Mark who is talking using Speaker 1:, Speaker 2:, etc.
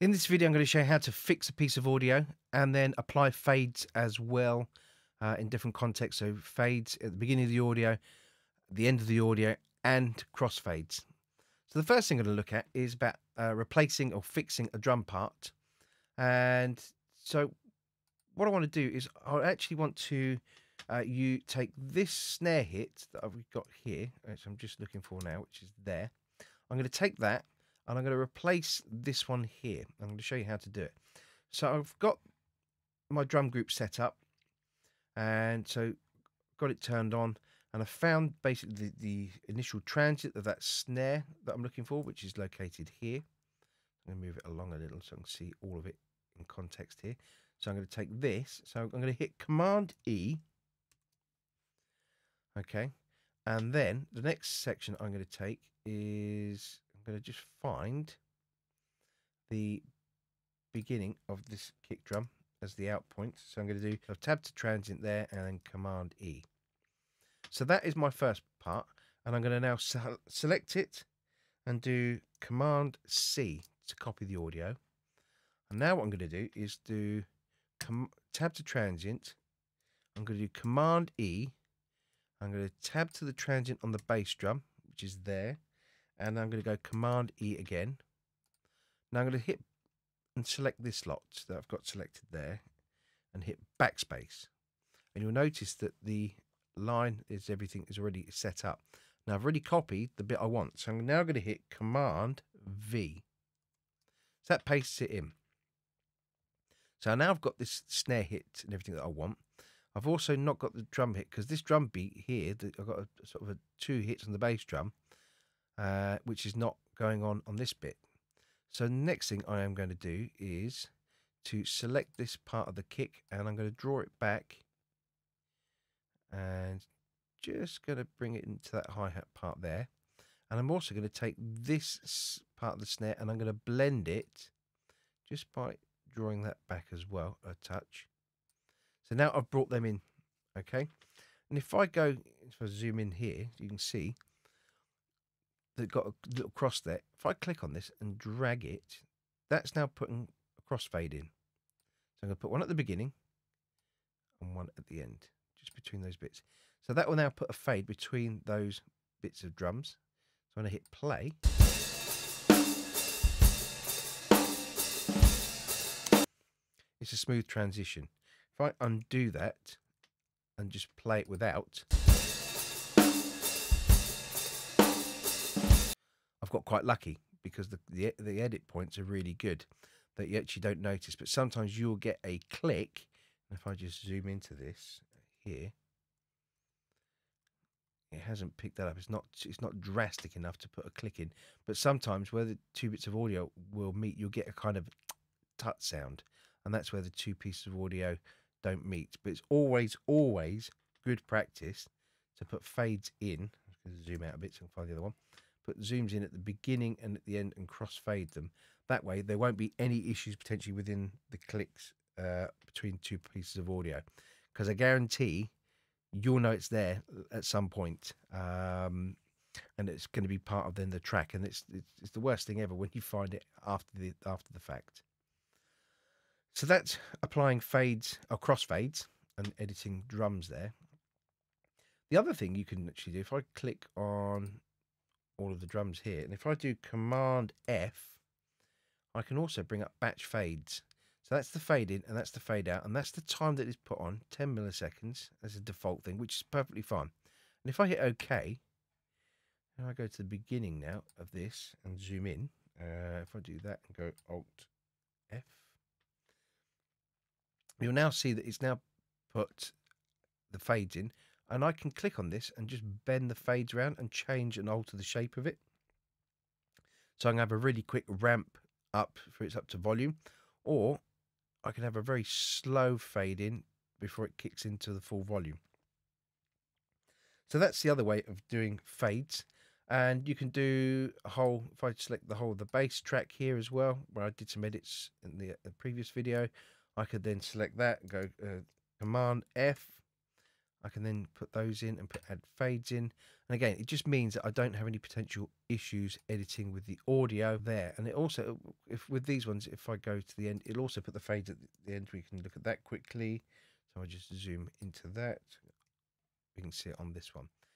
Speaker 1: In this video, I'm going to show you how to fix a piece of audio and then apply fades as well in different contexts. So fades at the beginning of the audio, the end of the audio, and crossfades. So the first thing I'm going to look at is about replacing or fixing a drum part. And so what I want to do is I actually want to you take this snare hit that I've got here, which I'm just looking for now, which is there. I'm going to take that and I'm going to replace this one here. I'm going to show you how to do it. So I've got my drum group set up, and so got it turned on, and I found basically the initial transit of that snare that I'm looking for, which is located here. I'm going to move it along a little so I can see all of it in context here. So I'm going to take this. So I'm going to hit Command E. Okay. And then the next section I'm going to take is I'm going to just find the beginning of this kick drum as the out point. So I'm going to do a tab to transient there and then Command E. So that is my first part. And I'm going to now select it and do Command C to copy the audio. And now what I'm going to do is do tab to transient. I'm going to do Command E. I'm going to tab to the transient on the bass drum, which is there. And I'm going to go Command E again. Now I'm going to hit and select this lot that I've got selected there and hit backspace. And you'll notice that the line is everything is already set up. Now I've already copied the bit I want. So I'm now going to hit Command V. So that pastes it in. So now I've got this snare hit and everything that I want. I've also not got the drum hit because this drum beat here, I've got a sort of a 2 hits on the bass drum, which is not going on this bit. So the next thing I am going to do is to select this part of the kick, and I'm going to draw it back and just going to bring it into that hi-hat part there. And I'm also going to take this part of the snare and I'm going to blend it just by drawing that back as well a touch. So now I've brought them in, okay? And if I zoom in here, you can see they've got a little cross there. If I click on this and drag it, that's now putting a crossfade in. So I'm going to put one at the beginning and one at the end, just between those bits. So that will now put a fade between those bits of drums. So I'm going to hit play. It's a smooth transition. If I undo that and just play it without, I've got quite lucky because the edit points are really good that you actually don't notice. But sometimes you'll get a click. And if I just zoom into this here, it hasn't picked that up. It's not drastic enough to put a click in. But sometimes where the two bits of audio will meet, you'll get a kind of tut sound, and that's where the two pieces of audio don't meet. But it's always good practice to put fades in. I'm just going to zoom out a bit so I can find the other one. Put zooms in at the beginning and at the end and crossfade them. That way there won't be any issues potentially within the clicks between two pieces of audio, because I guarantee you'll know it's there at some point, and it's going to be part of then the track. And it's the worst thing ever when you find it after the fact. So that's applying fades or crossfades and editing drums there. The other thing you can actually do, if I click on all of the drums here, and if I do Command F, I can also bring up batch fades. So that's the fade in and that's the fade out, and that's the time that is put on, 10 milliseconds as a default thing, which is perfectly fine. And if I hit OK, and I go to the beginning now of this and zoom in, if I do that and go Alt F, you'll now see that it's now put the fades in, and I can click on this and just bend the fades around and change and alter the shape of it. So I'm going to have a really quick ramp up for it's up to volume, or I can have a very slow fade in before it kicks into the full volume. So that's the other way of doing fades. And you can do a whole, if I select the whole of the bass track here as well, where I did some edits in the previous video, I could then select that and go Command F. I can then put those in and add fades in. And again, it just means that I don't have any potential issues editing with the audio there. And it also, if with these ones, if I go to the end, it'll also put the fades at the end. We can look at that quickly. So I just zoom into that. We can see it on this one.